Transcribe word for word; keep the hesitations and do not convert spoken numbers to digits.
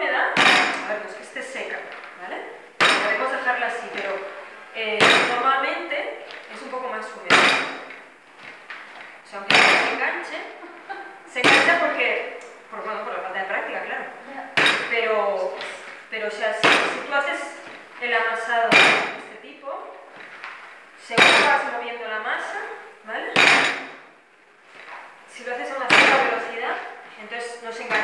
húmeda, a ver, pues que esté seca, ¿vale? Podemos dejarla así, pero eh, normalmente es un poco más húmeda. O sea, aunque no se enganche, se engancha porque, por, bueno, por la falta de práctica, claro. Pero, pero o sea, si, si tú haces el amasado de este tipo, según vas moviendo la masa, ¿vale? Si lo haces a una cierta velocidad, entonces no se engancha.